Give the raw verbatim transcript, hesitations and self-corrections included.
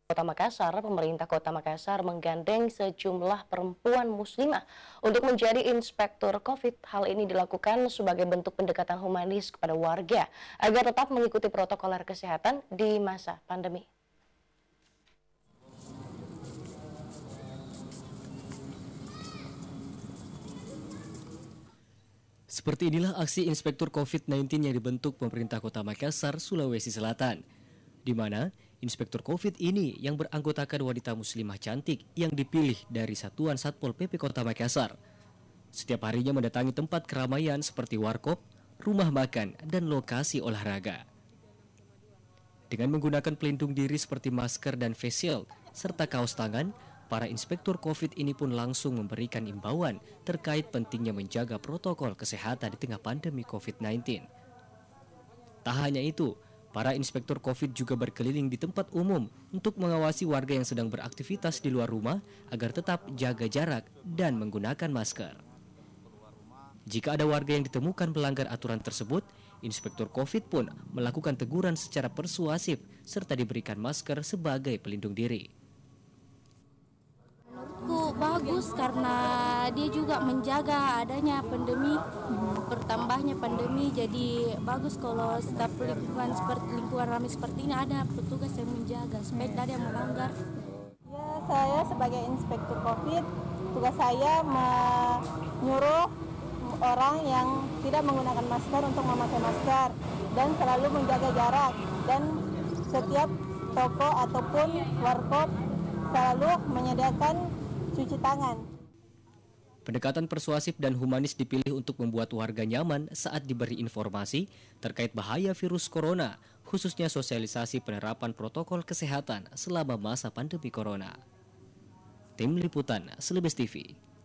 Kota Makassar, pemerintah Kota Makassar menggandeng sejumlah perempuan muslimah untuk menjadi inspektur COVID. Hal ini dilakukan sebagai bentuk pendekatan humanis kepada warga agar tetap mengikuti protokol kesehatan di masa pandemi. Seperti inilah aksi inspektur COVID sembilan belas yang dibentuk pemerintah Kota Makassar, Sulawesi Selatan, di mana inspektur COVID ini yang beranggotakan wanita muslimah cantik yang dipilih dari Satuan Satpol P P Kota Makassar. Setiap harinya mendatangi tempat keramaian seperti warkop, rumah makan, dan lokasi olahraga. Dengan menggunakan pelindung diri seperti masker dan face shield, serta kaos tangan, para inspektur COVID ini pun langsung memberikan imbauan terkait pentingnya menjaga protokol kesehatan di tengah pandemi COVID sembilan belas. Tak hanya itu, para inspektur COVID juga berkeliling di tempat umum untuk mengawasi warga yang sedang beraktivitas di luar rumah agar tetap jaga jarak dan menggunakan masker. Jika ada warga yang ditemukan melanggar aturan tersebut, inspektur COVID pun melakukan teguran secara persuasif serta diberikan masker sebagai pelindung diri. Menurutku bagus karena dia juga menjaga adanya pandemi, bertambahnya pandemi, jadi bagus kalau setiap lingkungan seperti lingkungan ramai seperti ini ada petugas yang menjaga supaya tidak ada yang melanggar. Ya, saya sebagai inspektur COVID, tugas saya menyuruh orang yang tidak menggunakan masker untuk memakai masker dan selalu menjaga jarak, dan setiap toko ataupun warkop selalu menyediakan cuci tangan. Pendekatan persuasif dan humanis dipilih untuk membuat warga nyaman saat diberi informasi terkait bahaya virus corona, khususnya sosialisasi penerapan protokol kesehatan selama masa pandemi corona. Tim Liputan Selebes T V.